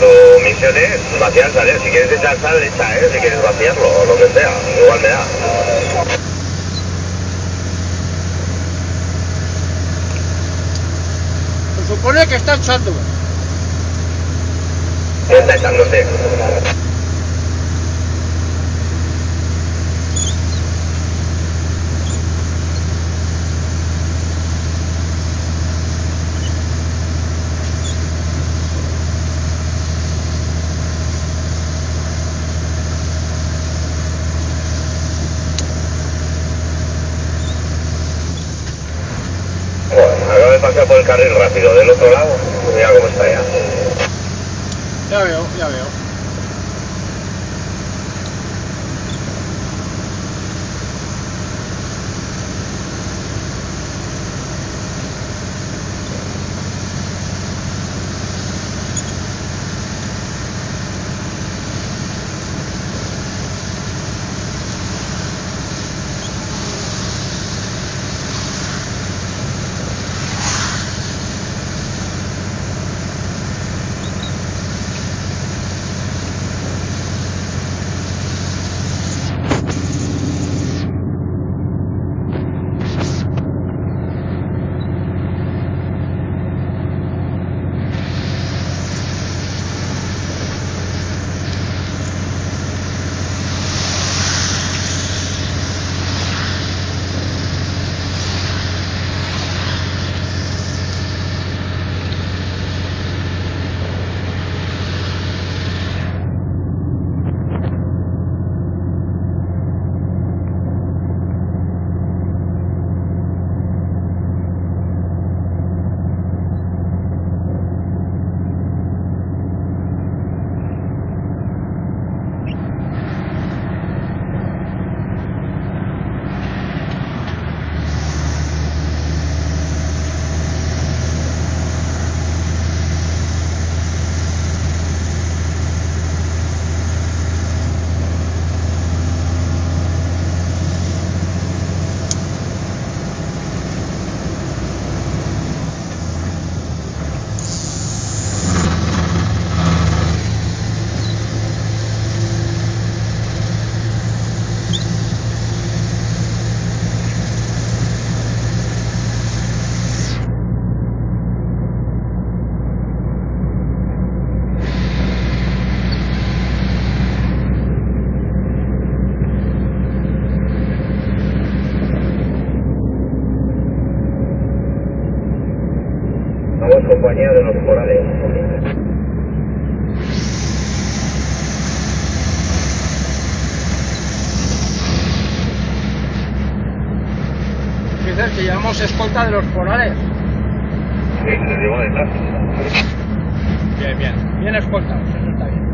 haciendo misiones, vaciar, sale. Si quieres echar sal, echa, si quieres vaciarlo, o lo que sea, igual me da. Se supone que está echando. Está echándose. Acabo de pasar por el carril rápido del otro lado, mira cómo está ya. Ya veo, ya veo. Vamos, compañía de los corales. Dices que llevamos escolta de los corales. Sí, se lleva detrás. Bien, bien. Bien escoltados, eso está bien.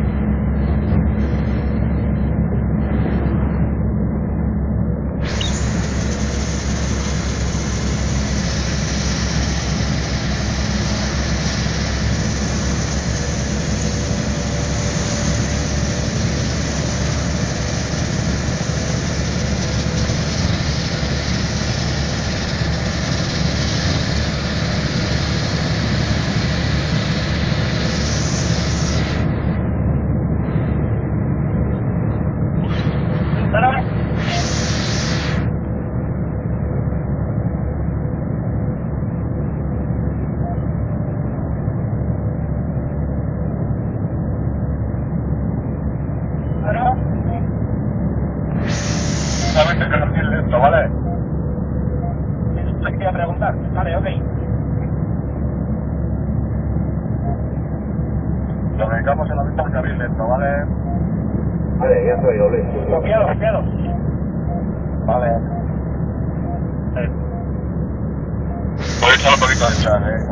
Sabes que no tienes esto, ¿vale? Te quería preguntar. Vale, ok. Lo dedicamos en la vista al carril lento, ¿vale? Vale, ya estoy, Luis. Copiado. Vale. Sí. Voy a echar un poquito de chat,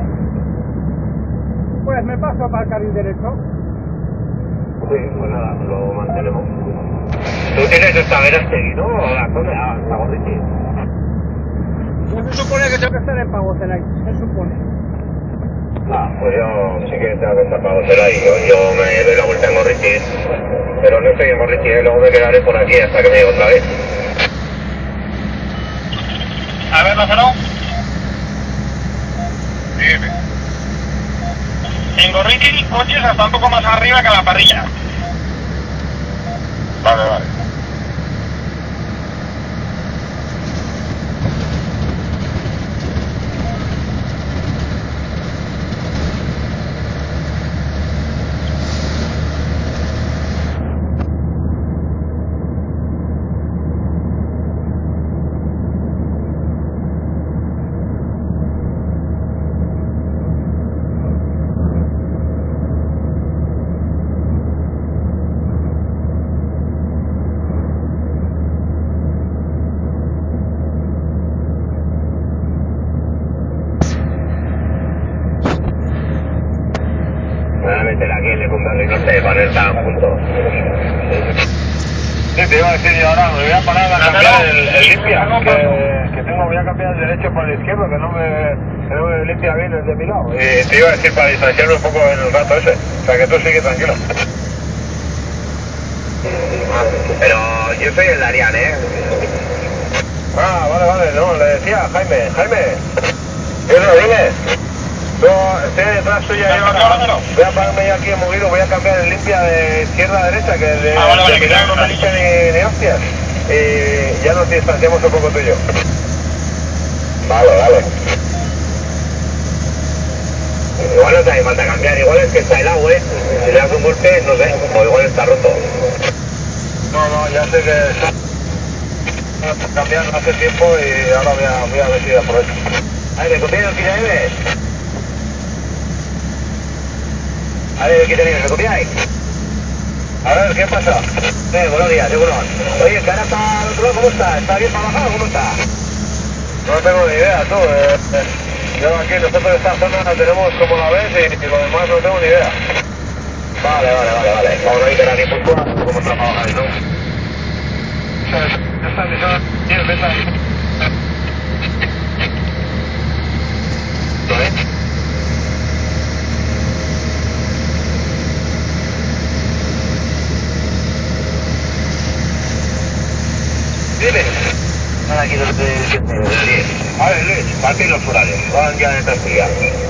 Pues me paso para el carril derecho. Sí, pues nada, lo mantenemos. Tú tienes esta Verástegui, ¿no? La zona hasta Gorriti. Pues se supone que tengo que estar en Pagocelay, se supone. Ah, pues yo sí que tengo que estar para Gorriti. Yo me doy la vuelta en Gorriti. Pero no estoy en Gorriti, luego me quedaré por aquí hasta que me llegue otra vez. A ver, Lázaro. Dime. En Gorriti, coches hasta un poco más arriba que la parrilla. Vale, vale. Me voy a meter aquí en el punto y no sé, para estar juntos. Sí, te iba a decir, y ahora me voy a parar a cambiar el limpia, que tengo, voy a cambiar el derecho por el izquierdo, que no me limpia bien el de mi lado. Y te iba a decir para distanciarme un poco en el rato ese, o sea que tú sigue tranquilo. Pero yo soy el Darian, ¿eh? Ah, vale, no, le decía a Jaime, ¿qué no dime? No, estoy detrás suya y ahora voy a pararme ya aquí en Muguiro, voy a cambiar el limpia de izquierda a derecha, que el de mirar no me limpia ni hostias. Y ya nos distanciamos un poco tú y yo. Vale. Igual no te hace falta cambiar, igual es que está helado, ¿eh? Si le das un golpe, no sé, o igual está roto. No, ya sé que cambiaron hace tiempo y ahora voy a ver si aprovecho. A ver, ¿me copiáis el que ya debes? A ver, ¿qué tenéis? ¿Me copiáis? A ver, ¿qué pasa? Buenos días, seguro. Oye, ¿que ahora está al otro lado? ¿Cómo está? ¿Está bien para bajar o cómo está? No tengo ni idea, tú. Yo aquí, nosotros esta zona la tenemos como la ves y lo demás no tengo ni idea. Vale. Vamos a ir a aquí puntual, como trabajáis, ¿no? Esta emisora tiene meta ahí. ¿Vale? Dime. Aquí los de 10. A ver, Luis, partir los horarios. Van ya en 3 días.